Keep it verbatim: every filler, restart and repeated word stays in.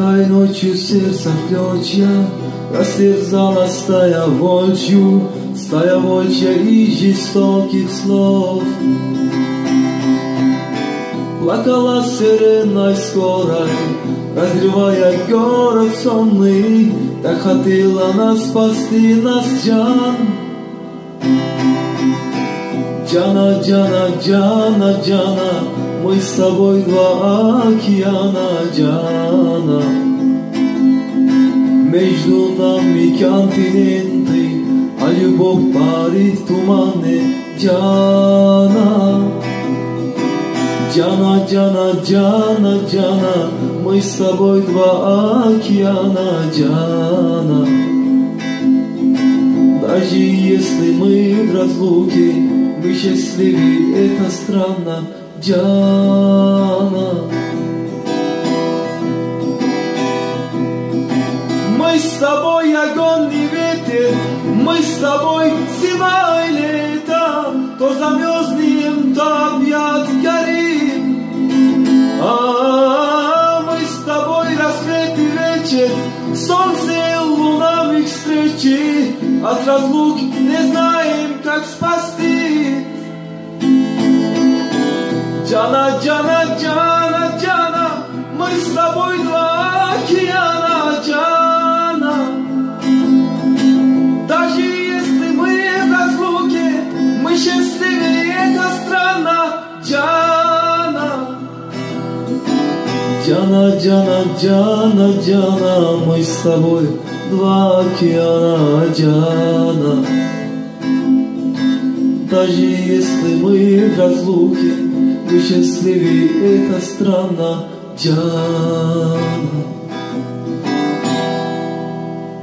Той ночью сердце в клочья растерзала стая волчью, стая волчья из жестоких слов. Плакала сиреной скорой, разрывая город сонный, так хотела нас спасти, нас Джан. Джана, Джана, Джана, Джана, мы с тобой два океана, Джана. Между нами континенты, а любовь парит в тумане, Джана. Джана, Джана, Джана, Джана, мы с тобой два океана, Джана. Даже если мы в разлуке, мы счастливы, это странно, Джана. Мы с тобой огонь и ветер, мы с тобой зима и лето, то замерзнем, то опять горим. А мы с тобой рассвет и вечер, солнце и луна их встречи, от разлук не знаем, как спасти. Джана, Джана, Джана, Джана, мы с тобой два океана, Джана. Даже если мы в разлуке, мы счастливы, это странно, Джана. Джана, Джана, Джана, Джана, мы с тобой два океана, Джана. Даже если мы в разлуке, мы счастливы, это странно, Джана.